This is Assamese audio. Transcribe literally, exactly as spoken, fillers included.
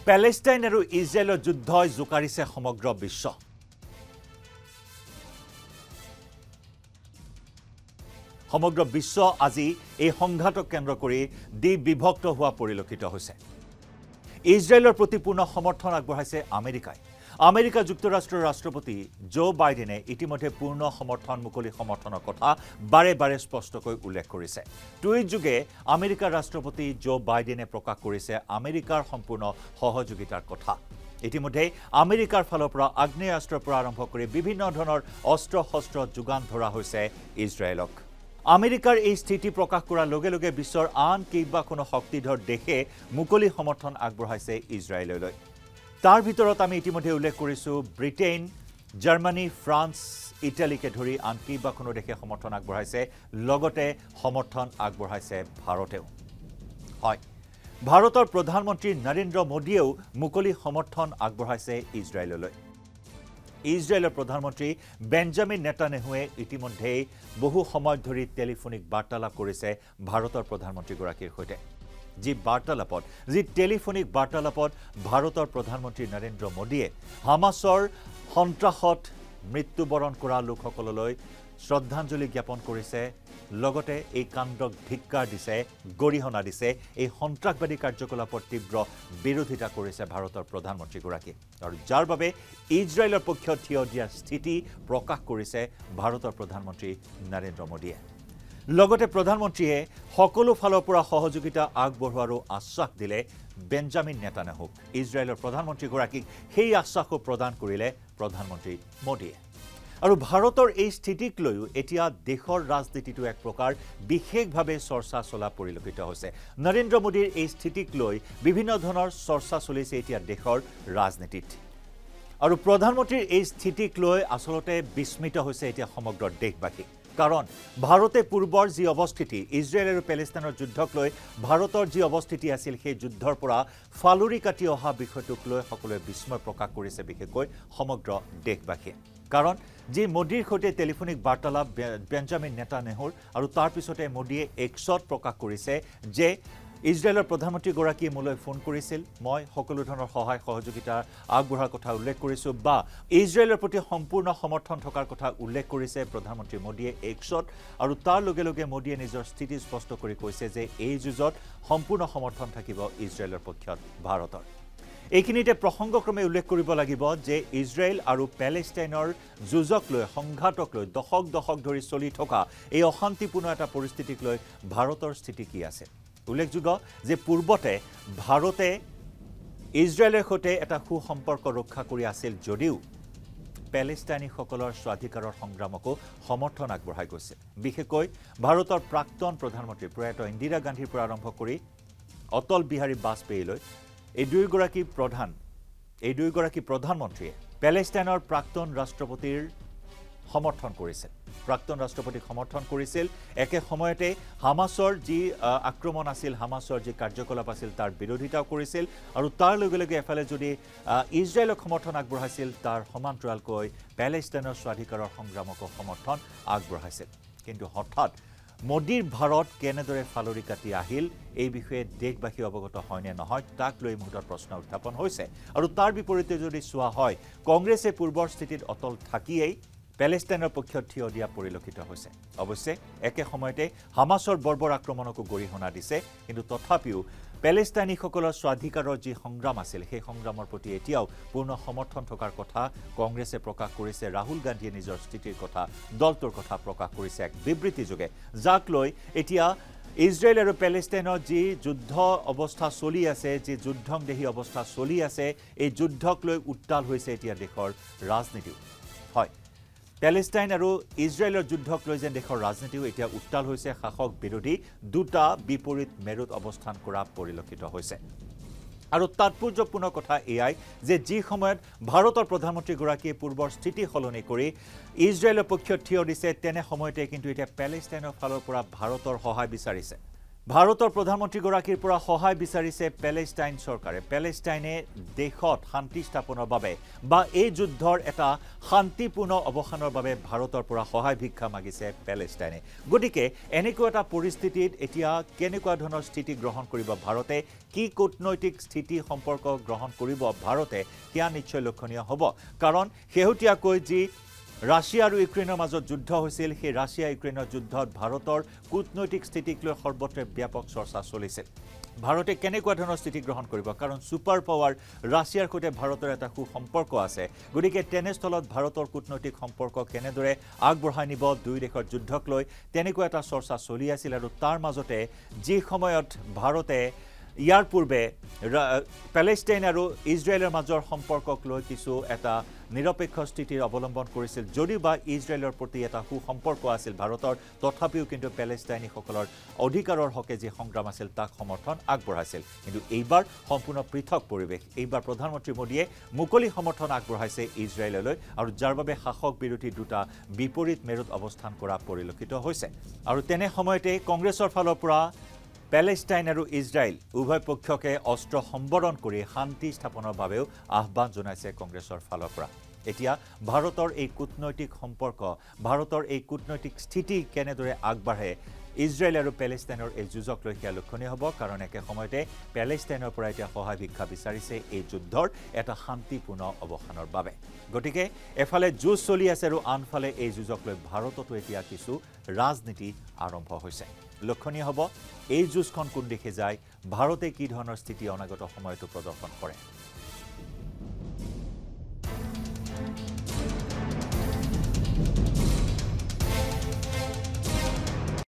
পেলেষ্টাইন আৰু ইজৰাইলৰ যুদ্ধই জোকাৰিছে সমগ্ৰ বিশ্ব। সমগ্ৰ বিশ্ব আজি এই সংঘাতক কেন্দ্ৰ কৰি দ্বি বিভক্ত হোৱা পৰিলক্ষিত হৈছে। ইজৰাইলৰ প্ৰতি পূৰ্ণ সমৰ্থন আগবঢ়াইছে আমেৰিকাই। আমেৰিকা যুক্তৰাষ্ট্ৰৰ ৰাষ্ট্ৰপতি জো বাইডেনে ইতিমধ্যে পূৰ্ণ সমৰ্থন মুকলি সমৰ্থনৰ কথা বাৰে বাৰে স্পষ্টকৈ উল্লেখ কৰিছে। টুইট যোগে আমেৰিকাৰ ৰাষ্ট্ৰপতি জো বাইডেনে প্ৰকাশ কৰিছে আমেৰিকাৰ সম্পূৰ্ণ সহযোগিতাৰ কথা। ইতিমধ্যে আমেৰিকাৰ ফালৰ পৰা আগ্নেয়াস্ত্ৰৰ পৰা আৰম্ভ কৰি বিভিন্ন ধৰণৰ অস্ত্ৰ শস্ত্ৰ যোগান ধৰা হৈছে ইজৰাইলক। আমেৰিকাৰ এই স্থিতি প্ৰকাশ কৰাৰ লগে লগে বিশ্বৰ আন কেইবাখনো শক্তিধৰ দেশে মুকলি সমৰ্থন আগবঢ়াইছে ইজৰাইললৈ। তাৰ ভিতৰত আমি ইতিমধ্যে উল্লেখ কৰিছোঁ ব্ৰিটেইন, জাৰ্মানী, ফ্ৰান্স, ইটালীকে ধৰি আন কেইবাখনো দেশে সমৰ্থন আগবঢ়াইছে, লগতে সমৰ্থন আগবঢ়াইছে ভাৰতেও। হয়, ভাৰতৰ প্ৰধানমন্ত্ৰী নৰেন্দ্ৰ মোদীয়েও মুকলি সমৰ্থন আগবঢ়াইছে ইজৰাইললৈ। ইজৰাইলৰ প্ৰধানমন্ত্ৰী বেঞ্জামিন নেতান্যাহুৱে ইতিমধ্যেই বহু সময় ধৰি টেলিফোনিক বাৰ্তালাপ কৰিছে ভাৰতৰ প্ৰধানমন্ত্ৰীগৰাকীৰ সৈতে। যি বাৰ্তালাপত যি টেলিফোনিক বাৰ্তালাপত ভাৰতৰ প্ৰধানমন্ত্ৰী নৰেন্দ্ৰ মোদীয়ে হামাছৰ সন্ত্ৰাসত মৃত্যুবৰণ কৰা লোকসকললৈ শ্ৰদ্ধাঞ্জলি জ্ঞাপন কৰিছে, লগতে এই কাণ্ডক ধিক্কাৰ দিছে, গৰিহণা দিছে, এই সন্ত্ৰাসবাদী কাৰ্যকলাপৰ তীব্ৰ বিৰোধিতা কৰিছে ভাৰতৰ প্ৰধানমন্ত্ৰীগৰাকী, আৰু যাৰ বাবে ইজৰাইলৰ পক্ষত থিয় দিয়াৰ স্থিতি প্ৰকাশ কৰিছে ভাৰতৰ প্ৰধানমন্ত্ৰী নৰেন্দ্ৰ মোদীয়ে। লগতে প্ৰধানমন্ত্ৰীয়ে সকলো ফালৰ পৰা সহযোগিতা আগবঢ়োৱাৰো আশ্বাস দিলে বেঞ্জামিন নেতান্যাহুক। ইজৰাইলৰ প্ৰধানমন্ত্ৰীগৰাকীক সেই আশ্বাসো প্ৰদান কৰিলে প্ৰধানমন্ত্ৰী মোদীয়ে। আৰু ভাৰতৰ এই স্থিতিক লৈও এতিয়া দেশৰ ৰাজনীতিটো এক প্ৰকাৰ বিশেষভাৱে চৰ্চা চলা পৰিলক্ষিত হৈছে। নৰেন্দ্ৰ মোদীৰ এই স্থিতিক লৈ বিভিন্ন ধৰণৰ চৰ্চা চলিছে এতিয়া দেশৰ ৰাজনীতিত। আৰু প্ৰধানমন্ত্ৰীৰ এই স্থিতিক লৈ আচলতে বিস্মিত হৈছে এতিয়া সমগ্ৰ দেশবাসী। কাৰণ ভাৰতে পূৰ্বৰ যি অৱস্থিতি, ইজৰাইল আৰু পেলেষ্টাইনৰ যুদ্ধক লৈ ভাৰতৰ যি অৱস্থিতি আছিল, সেই যুদ্ধৰ পৰা ফালুৰি কাটি অহা বিষয়টোক লৈ সকলোৱে বিস্ময় প্ৰকাশ কৰিছে, বিশেষকৈ সমগ্ৰ দেশবাসীয়ে। কাৰণ যি মোদীৰ সৈতে টেলিফোনিক বাৰ্তালাপ বেঞ্জামিন নেতান্যাহুৰ, আৰু তাৰ পিছতে মোদীয়ে এক্সত প্ৰকাশ কৰিছে যে ইজৰাইলৰ প্ৰধানমন্ত্ৰীগৰাকীয়ে মোলৈ ফোন কৰিছিল, মই সকলো ধৰণৰ সহায় সহযোগিতা আগবঢ়োৱাৰ কথা উল্লেখ কৰিছোঁ, বা ইজৰাইলৰ প্ৰতি সম্পূৰ্ণ সমৰ্থন থকাৰ কথা উল্লেখ কৰিছে প্ৰধানমন্ত্ৰী মোদীয়ে এক্সত। আৰু তাৰ লগে লগে মোদীয়ে নিজৰ স্থিতি স্পষ্ট কৰি কৈছে যে এই যুঁজত সম্পূৰ্ণ সমৰ্থন থাকিব ইজৰাইলৰ পক্ষত ভাৰতৰ। এইখিনিতে প্ৰসংগক্ৰমে উল্লেখ কৰিব লাগিব যে ইজৰাইল আৰু পেলেষ্টাইনৰ যুঁজক লৈ, সংঘাতক লৈ দশক দশক ধৰি চলি থকা এই অশান্তিপূৰ্ণ এটা পৰিস্থিতিক লৈ ভাৰতৰ স্থিতি কি আছে। উল্লেখযোগ্য যে পূৰ্বতে ভাৰতে ইজৰাইলৰ সৈতে এটা সুসম্পৰ্ক ৰক্ষা কৰি আছিল যদিও পেলেষ্টাইনীসকলৰ স্বাধিকাৰৰ সংগ্ৰামকো সমৰ্থন আগবঢ়াই গৈছিল। বিশেষকৈ ভাৰতৰ প্ৰাক্তন প্ৰধানমন্ত্ৰী প্ৰয়াত ইন্দিৰা গান্ধীৰ পৰা আৰম্ভ কৰি অটল বিহাৰী বাজপেয়ীলৈ এই দুয়োগৰাকী প্ৰধান এই দুয়োগৰাকী প্ৰধানমন্ত্ৰীয়ে পেলেষ্টাইনৰ প্ৰাক্তন ৰাষ্ট্ৰপতিৰ সমৰ্থন কৰিছিল, প্ৰাক্তন ৰাষ্ট্ৰপতিক সমৰ্থন কৰিছিল। একে সময়তে হামাছৰ যি আক্ৰমণ আছিল, হামাছৰ যি কাৰ্যকলাপ আছিল, তাৰ বিৰোধিতাও কৰিছিল। আৰু তাৰ লগে লগে এফালে যদি ইজৰাইলক সমৰ্থন আগবঢ়াইছিল, তাৰ সমান্তৰালকৈ পেলেষ্টাইনৰ স্বাধিকাৰৰ সংগ্ৰামকো সমৰ্থন আগবঢ়াইছিল। কিন্তু হঠাৎ মোদীৰ ভাৰত কেনেদৰে ফালৰি কাটি আহিল, এই বিষয়ে দেশবাসী অৱগত হয়নে নহয়, তাক লৈ মুহূৰ্তত প্ৰশ্ন উত্থাপন হৈছে। আৰু তাৰ বিপৰীতে যদি চোৱা হয়, কংগ্ৰেছে পূৰ্বৰ স্থিতিত অটল থাকিয়েই পেলেষ্টাইনৰ পক্ষত থিয় দিয়া পৰিলক্ষিত হৈছে। অৱশ্যে একে সময়তে হামাছৰ বৰ্বৰ আক্ৰমণকো গৰিহণা দিছে, কিন্তু তথাপিও পেলেষ্টাইনীসকলৰ স্বাধিকাৰৰ যি সংগ্ৰাম আছিল, সেই সংগ্ৰামৰ প্ৰতি এতিয়াও পূৰ্ণ সমৰ্থন থকাৰ কথা কংগ্ৰেছে প্ৰকাশ কৰিছে। ৰাহুল গান্ধীয়ে নিজৰ স্থিতিৰ কথা, দলটোৰ কথা প্ৰকাশ কৰিছে এক বিবৃতিযোগে, যাক লৈ এতিয়া ইজৰাইল আৰু পেলেষ্টাইনৰ যি যুদ্ধ অৱস্থা চলি আছে, যি যুদ্ধংদেহী অৱস্থা চলি আছে, এই যুদ্ধক লৈ উত্তাল হৈছে এতিয়া দেশৰ ৰাজনীতিও। হয়, পেলেষ্টাইন আৰু ইজৰাইলৰ যুদ্ধক লৈ যেন দেশৰ ৰাজনীতিও এতিয়া উত্তাল হৈছে, শাসক বিৰোধী দুটা বিপৰীত মেৰুত অৱস্থান কৰা পৰিলক্ষিত হৈছে। আৰু তাৎপৰ্যপূৰ্ণ কথা এয়াই যে যি সময়ত ভাৰতৰ প্ৰধানমন্ত্ৰীগৰাকীয়ে পূৰ্বৰ স্থিতি সলনি কৰি ইজৰাইলৰ পক্ষত থিয় দিছে, তেনে সময়তে কিন্তু এতিয়া পেলেষ্টাইনৰ ফালৰ পৰা ভাৰতৰ সহায় বিচাৰিছে। ভাৰতৰ প্ৰধানমন্ত্ৰীগৰাকীৰ পৰা সহায় বিচাৰিছে পেলেষ্টাইন চৰকাৰে পেলেষ্টাইনে দেশত শান্তি স্থাপনৰ বাবে বা এই যুদ্ধৰ এটা শান্তিপূৰ্ণ অৱসানৰ বাবে ভাৰতৰ পৰা সহায় ভিক্ষা মাগিছে পেলেষ্টাইনে গতিকে এনেকুৱা এটা পৰিস্থিতিত এতিয়া কেনেকুৱা ধৰণৰ স্থিতি গ্ৰহণ কৰিব ভাৰতে কি কূটনৈতিক স্থিতি সম্পৰ্ক গ্ৰহণ কৰিব ভাৰতে সেয়া নিশ্চয় লক্ষণীয় হ'ব কাৰণ শেহতীয়াকৈ যি ৰাছিয়া আৰু ইউক্ৰেইনৰ মাজত যুদ্ধ হৈছিল সেই ৰাছিয়া ইউক্ৰেইনৰ যুদ্ধত ভাৰতৰ কূটনৈতিক স্থিতিক লৈ সৰ্বত্ৰে ব্যাপক চৰ্চা চলিছিল ভাৰতে কেনেকুৱা ধৰণৰ স্থিতি গ্ৰহণ কৰিব কাৰণ সুপাৰ পাৱাৰ ৰাছিয়াৰ সৈতে ভাৰতৰ এটা সুসম্পৰ্ক আছে গতিকে তেনেস্থলত ভাৰতৰ কূটনৈতিক সম্পৰ্ক কেনেদৰে আগবঢ়াই নিব দুই দেশৰ যুদ্ধক লৈ তেনেকুৱা এটা চৰ্চা চলি আছিল আৰু তাৰ মাজতে যি সময়ত ভাৰতে ইয়াৰ পূৰ্বে পেলেষ্টাইন আৰু ইজৰাইলৰ মাজৰ সম্পৰ্কক লৈ কিছু এটা নিৰপেক্ষ স্থিতিৰ অৱলম্বন কৰিছিল যদিও বা ইজৰাইলৰ প্ৰতি এটা সুসম্পৰ্ক আছিল ভাৰতৰ তথাপিও কিন্তু পেলেষ্টাইনীসকলৰ অধিকাৰৰ হকে যি সংগ্ৰাম আছিল তাক সমৰ্থন আগবঢ়াইছিল কিন্তু এইবাৰ সম্পূৰ্ণ পৃথক পৰিৱেশ এইবাৰ প্ৰধানমন্ত্ৰী মোদীয়ে মুকলি সমৰ্থন আগবঢ়াইছে ইজৰাইললৈ আৰু যাৰ বাবে শাসক বিৰোধী দুটা বিপৰীত মেৰুত অৱস্থান কৰা পৰিলক্ষিত হৈছে আৰু তেনে সময়তে কংগ্ৰেছৰ ফালৰ পৰা পেলেষ্টাইন আৰু ইজৰাইল উভয় পক্ষকে অস্ত্ৰ সম্বৰণ কৰি শান্তি স্থাপনৰ বাবেও আহ্বান জনাইছে কংগ্ৰেছৰ ফালৰ পৰা এতিয়া ভাৰতৰ এই কূটনৈতিক সম্পৰ্ক ভাৰতৰ এই কূটনৈতিক স্থিতি কেনেদৰে আগবাঢ়ে ইজৰাইল আৰু পেলেষ্টাইনৰ এই যুঁজক লৈ সেয়া লক্ষণীয় হ'ব কাৰণ একে সময়তে পেলেষ্টাইনৰ পৰা এতিয়া সহায় ভিক্ষা বিচাৰিছে এই যুদ্ধৰ এটা শান্তিপূৰ্ণ অৱসানৰ বাবে গতিকে এফালে যুঁজ চলি আছে আৰু আনফালে এই যুঁজক লৈ ভাৰততো এতিয়া কিছু ৰাজনীতি আৰম্ভ হৈছে লক্ষণীয় হ'ব এই যুঁজখন কোন দিশে যায় ভাৰতে কি ধৰণৰ স্থিতি অনাগত সময়তো প্ৰদৰ্শন কৰে